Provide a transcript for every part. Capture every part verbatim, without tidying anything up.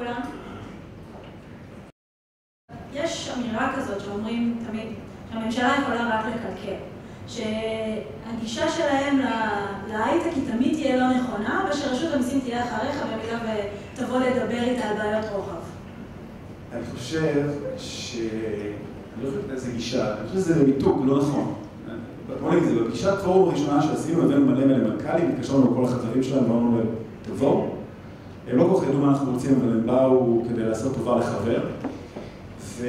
לכולם. יש אמירה כזאת שאומרים תמיד שהממשלה יכולה רק לקלקל, שהגישה שלהם להייטק היא תמיד תהיה לא נכונה, ושרשות המיסים תהיה אחריך במידה ותבוא לדבר איתה על בעיות רוחב. אני חושב ש... אני לא חושב איזה גישה, אני חושב שזה מיתוג לא נכון. בוא נגיד, זה בפגישת פורום הראשונה שעשינו, הבאנו מלא מלא מנכ"לים, התקשרנו לכל החברים שלהם, ואמרנו להם, תבואו. הם לא כל כך ידעו מה אנחנו רוצים, אבל הם באו כדי לעשות טובה לחבר. ו...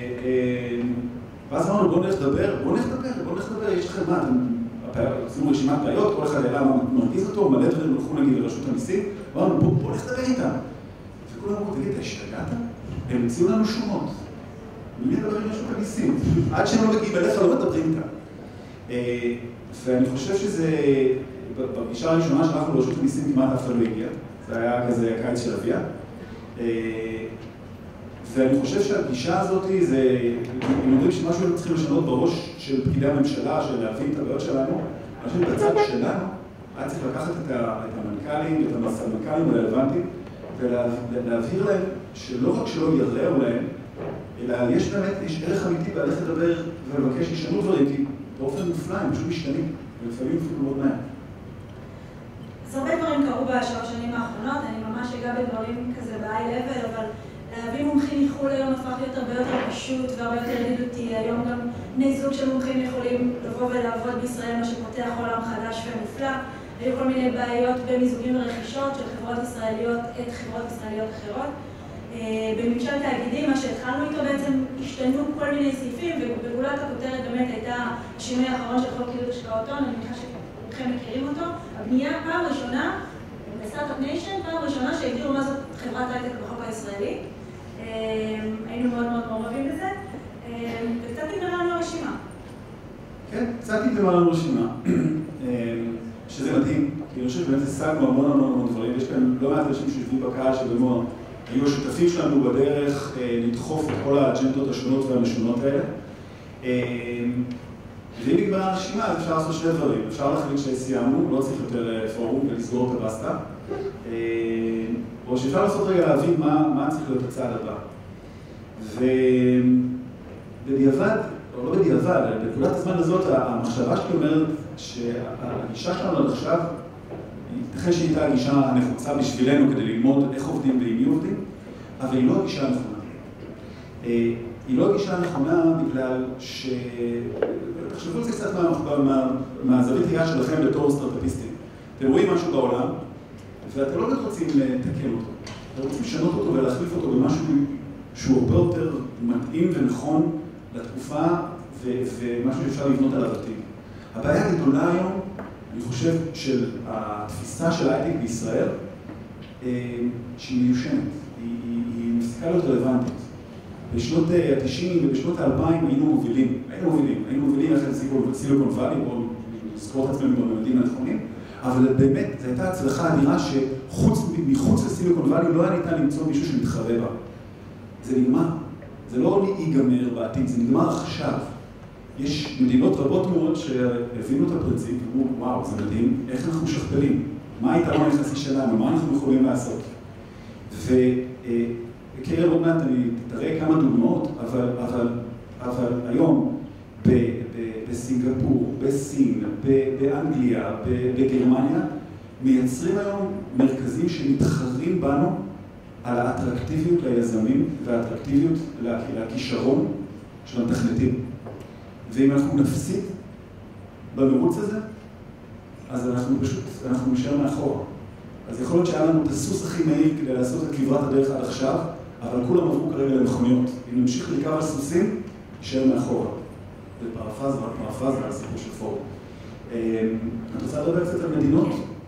ואז אמרנו, בואו נלך לדבר, בואו נלך לדבר, בואו נלך לדבר, יש לכם מה, אתם עשינו רשימת בעיות, כל אחד העלה מרגיז אותו, מלא דברים הלכו נגיד לרשות המיסים, ואמרנו, בואו נלך לדבר איתם. וכולם אמרו, תגיד, אתה השתגעת? הם הציעו לנו שומות. מי מדבר עם רשות המיסים? עד שהם לא מגיעים אליך, לא מדברים איתם. ואני חושב שזה, בפגישה הראשונה שאנחנו ברשות המיסים כמעט אף אחד לא הגיע. זה היה כזה הקיץ של אביה. ואני חושב שהפגישה הזאת, זה, אם אומרים שמשהו הם צריכים לשנות בראש של פקידי הממשלה, של להבין את הבעיות שלנו, אני חושב שבצד שלנו, היה צריך לקחת את המנכ"לים, את המנכ"לים הרלוונטיים, ולהבהיר להם שלא רק שלא ירעו להם, אלא יש באמת, יש ערך אמיתי בהלך לדבר ולבקש שישנו דברים, כי באופן מופלא הם פשוט משתנים, ולפעמים אפילו מאוד מהר. אז הרבה דברים קרו בשלוש שנים האחרונות, אני ממש אגע בדברים כזה ב-high level, אבל להביא מומחים מחו"ל היום הפך להיות הרבה יותר פשוט והרבה יותר ידידותי. היום גם בני זוג של מומחים יכולים לבוא ולעבוד בישראל, מה שפותח עולם חדש ומופלא. היו כל מיני בעיות במיזוגים ורכישות של חברות ישראליות את חברות ישראליות אחרות. בממשל תאגידים, מה שהתחלנו איתו בעצם השתנו כל מיני סעיפים, ובגולת הכותרת באמת הייתה השינוי האחרון של חוק עידוד השקעות הון, אני מניחה שכולכם מכירים אותו. הבנייה פעם ראשונה, בסטארט-אפ ניישן, פעם ראשונה שהגדירו מה זאת חברת הייטק בחוק הישראלי. היינו מאוד מאוד מעורבים בזה, וקצת נגמרה לנו הרשימה. כן, קצת נגמרה לנו הרשימה, שזה מדהים, כי אני חושב שבאמת השגנו המון המון המון דברים, יש כאן לא מעט אנשים שיושבים בקהל שבאמת היו השותפים שלנו בדרך לדחוף את כל האג'נדות השונות והמשונות האלה. ואם נגמרה הרשימה, אז אפשר לעשות שני דברים. אפשר להחליט שסיימנו, לא צריך יותר פורום ולסגור את הבסטה. או שאפשר לעשות רגע להבין מה, מה צריך להיות הצעד הבא. ובדיעבד, או לא בדיעבד, בנקודת הזמן הזאת, המחשבה שלי אומרת שהגישה שלנו עד עכשיו, ייתכן שהיא הייתה הגישה הנחוצה בשבילנו כדי ללמוד איך עובדים ועם מי עובדים, אבל היא לא הגישה הנכונה. היא לא הגישה הנכונה בגלל ש... תחשבו את זה קצת מהזווית ראייה שלכם בתור סטארט-אפיסטים. אתם רואים משהו בעולם, ואתם לא רוצים לתקן אותו. אתם רוצים לשנות אותו ולהחליף אותו במשהו שהוא הרבה יותר מתאים ונכון לתקופה ומשהו שאפשר לבנות עליו עתיד. הבעיה הגדולה היום, אני חושב, של התפיסה של הייטק בישראל, שהיא מיושנת, היא מפסיקה להיות רלוונטית. בשנות ה-תשעים ובשנות ה-אלפיים היינו מובילים, היינו מובילים, היינו מובילים יחד סיליקון ואלי, בואו נזכור את עצמנו בממדים הנכונים, אבל באמת זו הייתה הצלחה אדירה שמחוץ לסיליקון ואלי לא היה ניתן למצוא מישהו שמתחרה בה. זה נגמר, זה לא ייגמר בעתיד, זה נגמר עכשיו. יש מדינות רבות מאוד שהבינו את הפרינציפ ואמרו, וואו, זה מדהים, איך אנחנו משכפלים? מה היתרון היחסי שלנו? מה אנחנו יכולים לעשות? וקרן עוד מעט, אני תראה כמה דוגמאות, אבל, אבל, אבל היום ב, ב, בסינגפור, בסין, ב, באנגליה, ב, בגרמניה, מייצרים היום מרכזים שמתחרים בנו על האטרקטיביות ליזמים והאטרקטיביות לכישרון של המתכנתים. ואם אנחנו נפסיד במרוץ הזה, אז אנחנו פשוט, אנחנו נשאר מאחורה. אז יכול להיות שהיה לנו את הסוס הכי מהיר כדי לעשות את כברת הדרך עד עכשיו, אבל כולם עברו כרגע למכוניות. אם נמשיך לרכב על סוסים, נשאר מאחורה. זה פרפרזה, פרפרזה על הסיפור של פורום. את רוצה לדבר קצת על מדינות?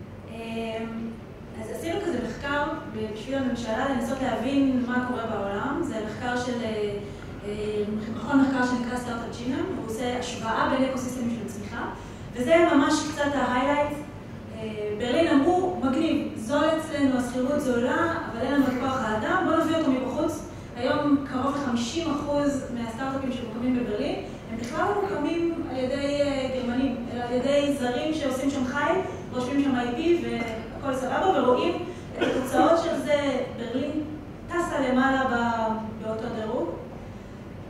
אז עשינו כזה מחקר בשביל הממשלה לנסות להבין מה קורה בעולם. זה מחקר של מכון מחקר שנקרא סטארט-אפ צ'ינה, הוא עושה השוואה בין אקוסיסטמים של צמיחה, וזה ממש קצת ההיילייט. ברלין אמרו, מגניב, זול אצלנו, השכירות זולה, אבל אין לנו את כוח האדם, בואו נביא אותו מבחוץ. היום קרוב ל-חמישים אחוז מהסטארט-אפים שמוקמים בברלין, הם בכלל לא מוקמים על ידי גרמנים, אלא על ידי זרים שעושים שם חי, רושמים שם איי פי והכל סבבה, ורואים את התוצאות של זה. ברלין טסה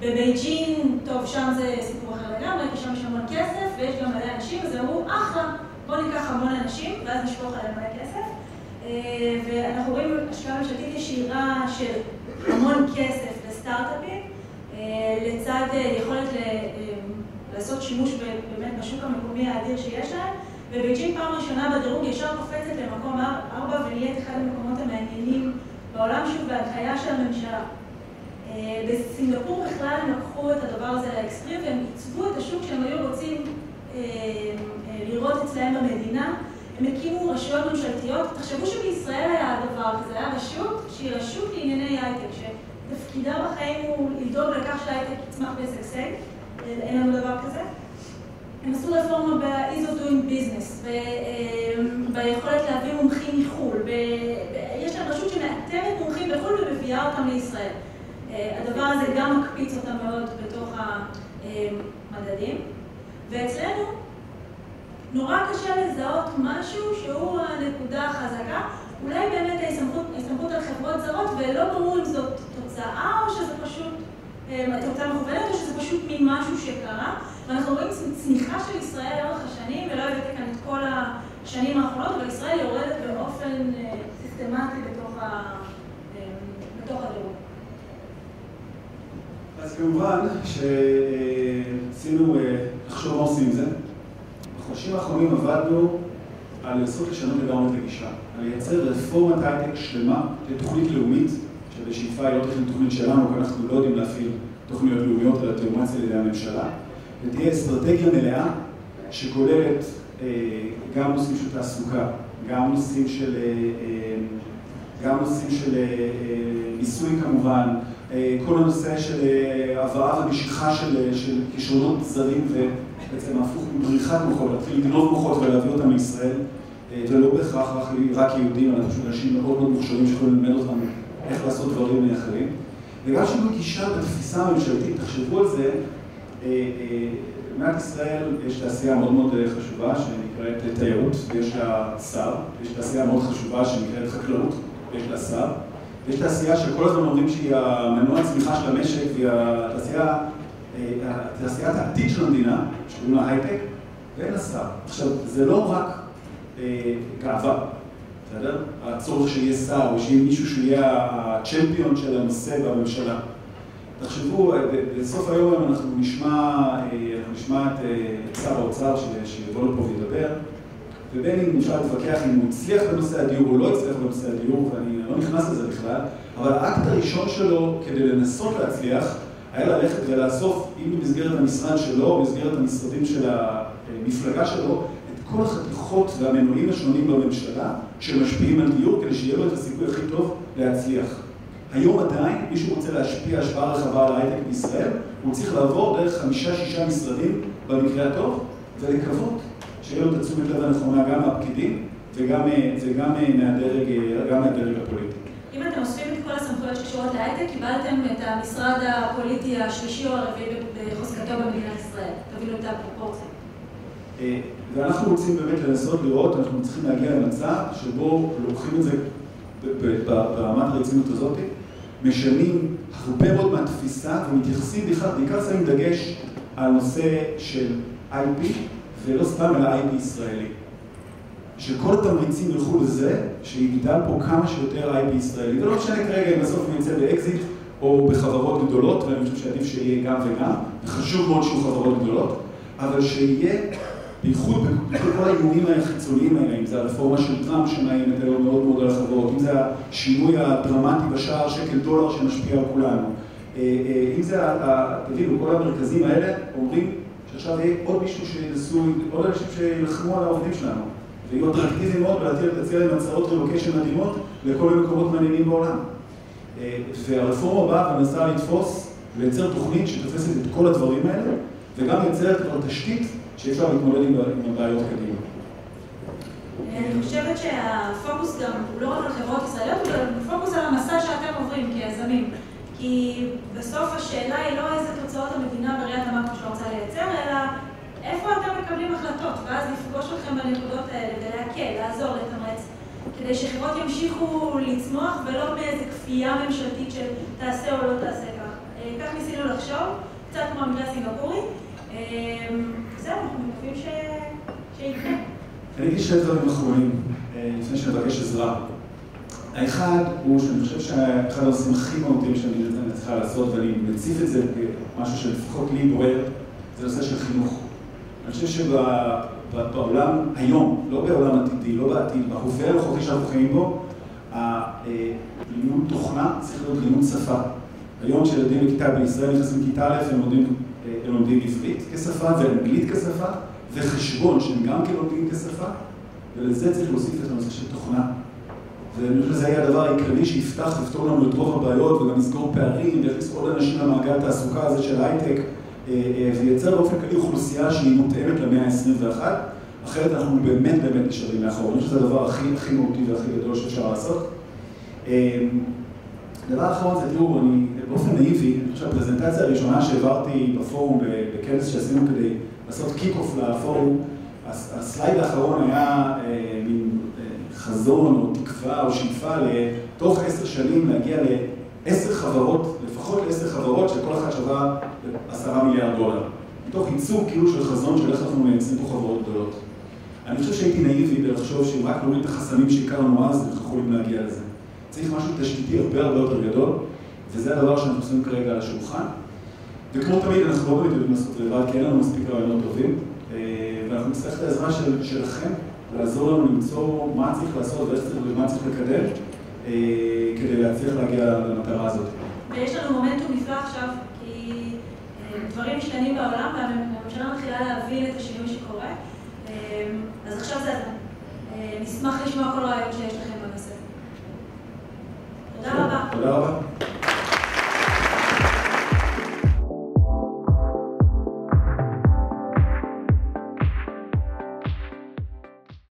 בבייג'ין, טוב, שם זה סיפור אחר לגמרי, כי שם יש המון כסף ויש גם מלא אנשים, אז אמרו, אחלה, בואו ניקח המון אנשים ואז נשפוך עליהם מלא כסף. ואנחנו רואים השקעה ממשלתית ישירה של המון כסף לסטארט-אפים, לצד יכולת לעשות שימוש באמת בשוק המקומי האדיר שיש להם, ובייג'ין פעם ראשונה בדירוג ישר קופצת למקום ארבע ונהיית אחד המקומות המעניינים בעולם, שוב בהנחיה של הממשלה. בסינגפור בכלל הם לקחו את הדבר הזה לאקסטרים והם עיצבו את השוק שהם היו רוצים לראות אצלהם במדינה. הם הקימו רשויות ממשלתיות. תחשבו שבישראל היה הדבר כזה, היה רשות שהיא רשות לענייני הייטק, שתפקידה בחיים הוא לדאוג לכך שהייטק יצמח וישגשג, אין לנו דבר כזה. הם עשו רפורמה ב-ease of doing business, ביכולת להביא מומחים מחו"ל. יש להם רשות שמאתרת מומחים בחו"ל ומביאה אותם לישראל. הדבר הזה גם מקפיץ אותם מאוד בתוך המדדים. ואצלנו נורא קשה לזהות משהו שהוא הנקודה החזקה. אולי באמת ההסתמכות על חברות זרות, ולא ברור אם זאת תוצאה או שזה פשוט תוצאה מכוונת, או שזה פשוט ממשהו שקרה. ואנחנו רואים צמיחה של ישראל לאורך השנים, ולא הבאתי כאן את כל השנים האחרונות, אבל ישראל יורדת באופן סיסטמטי בתוך הדירוג. אז כמובן שרצינו לחשוב מה עושים עם זה. בחודשים האחרונים עבדנו על לנסות לשנות לגמרי את הגישה, על לייצר רפורמת הייטק שלמה, תוכנית לאומית, שבשאיפה היא לא תכנית תוכנית שלנו, כי אנחנו לא יודעים להפעיל תוכניות לאומיות, אלא תאומץ על ידי הממשלה, ותהיה אסטרטגיה מלאה שכוללת אה, גם נושאים של תעסוקה, גם נושאים של, אה, גם נושאים של אה, מיסוי כמובן, אה, כל הנושא של אה, הבאה ומשיכה של, של כישרונות זרים ובעצם הפוך מבריחת מוחות, להתחיל לגנוב מוחות ולהביא אותם לישראל, אה, ולא בהכרח רק, רק יהודים, אנחנו פשוט אנשים מאוד מאוד מוכשרים שיכולים ללמד אותם איך לעשות דברים אחרים. וגם שינוי גישה בתפיסה הממשלתית, תחשבו על זה, במדינת ישראל יש תעשייה מאוד מאוד חשובה שנקראת תיירות, ויש לה שר, יש תעשייה מאוד חשובה שנקראת חקלאות, ויש לה שר, ויש תעשייה שכל הזמן אומרים שהיא המנוע הצמיחה של המשק, והיא התעשייה, תעשיית העתיד של המדינה, שקוראים לה הייטק, ואין לה שר. עכשיו, זה לא רק גאווה, בסדר? הצורך שיהיה שר, או שיהיה מישהו שיהיה הצ'מפיון של הנושא בממשלה. תחשבו, בסוף היום אנחנו נשמע, אנחנו נשמע את שר האוצר שיבוא לפה וידבר, ובין אם אפשר להתווכח אם הוא הצליח בנושא הדיור או לא הצליח בנושא הדיור, ואני לא נכנס לזה בכלל, אבל האקט הראשון שלו כדי לנסות להצליח, היה ללכת ולאסוף, אם במסגרת המשרד שלו, או במסגרת המשרדים של המפלגה שלו, את כל החתיכות והמנועים השונים בממשלה שמשפיעים על דיור, כדי שיהיה לו את הסיכוי הכי טוב להצליח. היום עדיין, מישהו רוצה להשפיע השפעה רחבה על ההייטק בישראל, הוא צריך לעבור דרך חמישה-שישה משרדים במקרה הטוב, ולקוות שיהיה לו את התשומת לב הנכונה גם מהפקידים וגם, וגם מהדרג, גם מהדרג הפוליטי. אם אתם אוספים את כל הסמכויות שקשורות להייטק, קיבלתם את המשרד הפוליטי השלישי או הרביעי בחוזקתו במדינת ישראל. תבינו את הפרופורציה. ואנחנו רוצים באמת לנסות לראות, אנחנו צריכים להגיע למצב שבו לוקחים את זה ברמת הרצינות הזאת, משנים הרבה מאוד מהתפיסה ומתייחסים בכלל, בעיקר שמים דגש על נושא של איי פי, ולא סתם על איי פי ישראלי. שכל התמריצים ילכו לזה, שיגדל פה כמה שיותר איי פי ישראלי. ולא משנה כרגע אם בסוף נמצא באקזיט או בחברות גדולות, ואני חושב שעדיף שיהיה גם וגם, וחשוב מאוד שיהיו חברות גדולות, אבל שיהיה בייחוד בכל האיומים החיצוניים האלה, אם זה הרפורמה של טראמפ שמאיימת היום מאוד מאוד על החברות, אם זה השינוי הדרמטי בשער שקל דולר שמשפיע על כולנו, אם זה, תבינו, כל המרכזים האלה אומרים שעכשיו יהיה עוד מישהו שינסו, עוד אנשים שילחמו על העובדים שלנו, ויהיו אטרקטיביים מאוד ולהציע להם הצעות רילוקיישן מדהימות לכל מיני מקומות מעניינים בעולם. והרפורמה באה ומנסה לתפוס ולייצר תוכנית שתופסת את כל הדברים האלה, וגם יוצרת כבר תשתית שאפשר להתמודד עם הבעיות קדימה. אני חושבת שהפוקוס גם הוא לא רק על חברות ישראליות, אבל פוקוס על המסע שאתם עוברים כיזמים. כי בסוף השאלה היא לא איזה תוצאות המדינה בראיית המקרו שלה רוצה לייצר, אלא איפה אתם מקבלים החלטות, ואז לפגוש אתכם בנקודות האלה ולהקל, לעזור, לתמרץ, כדי שחברות ימשיכו לצמוח ולא באיזה כפייה ממשלתית של תעשה או לא תעשה כך. כך ניסינו לחשוב, קצת כמו המקרה הסינגפורי. זהו, אנחנו מקווים שיקרה. אני אגיד שני דברים אחרונים, לפני שנבקש עזרה. האחד הוא שאני חושב שאחד הנושאים הכי מהותיים שאני צריכה לעשות, ואני מציף את זה כמשהו שלפחות לי בוער, זה נושא של חינוך. אני חושב שבעולם היום, לא בעולם עתידי, לא בעתיד, בהווה הנוכחי שאנחנו חיים בו, הלימוד תוכנה צריך להיות לימוד שפה. היום כשילדים בכיתה בישראל נכנסים לכיתה א', הם לומדים, הם לומדים עברית כשפה ואנגלית כשפה, וחשבון שהם גם כן לומדים כשפה, ולזה צריך להוסיף את הנושא של תוכנה. ואני חושב שזה היה הדבר העיקרי שיפתח, לפתור לנו את רוב הבעיות וגם נסגור פערים ויכניס עוד אנשים למעגל התעסוקה הזה של הייטק וייצר באופן כללי אוכלוסייה שהיא מותאמת למאה ה-עשרים ואחת, אחרת אנחנו באמת באמת נשארים מאחור. אני חושב שזה הדבר הכי, הכי מהותי והכי גדול שאפשר לעשות. דבר האחרון זה, תראו, אני באופן נאיבי, אני חושב שהפרזנטציה הראשונה שהעברתי בפורום בכנס שעשינו כדי לעשות קיק-אוף לפורום, הסלייד האחרון היה מין חזון או תקווה או שאיפה לתוך עשר שנים להגיע לעשר חברות, לפחות לעשר חברות שכל אחת שווה עשרה מיליארד דולר. מתוך ייצוג כאילו של חזון של איך אנחנו מייצרים פה חברות גדולות. אני חושב שהייתי נאיבי בלחשוב שאם רק נוריד את החסמים שהכרנו אז, אנחנו יכולים להגיע לזה. צריך משהו תשתיתי הרבה הרבה יותר גדול, וזה הדבר שאנחנו עושים כרגע על השולחן. וכמו תמיד, אנחנו לא באמת יודעים לעשות לבד, כי אין לנו מספיק רעיונות טובים, ואנחנו נצטרך את העזרה של, שלכם, לעזור לנו למצוא מה צריך לעשות ואיך צריך ומה צריך לקדם, כדי להצליח להגיע למטרה הזאת. ויש לנו מומנטום נפלא עכשיו, כי דברים משתנים בעולם, והממשלה מתחילה להבין את השינוי שקורה, אז עכשיו זה הזמן. נשמח לשמוע כל רעיון שיש לכם בנושא. תודה רבה. תודה רבה.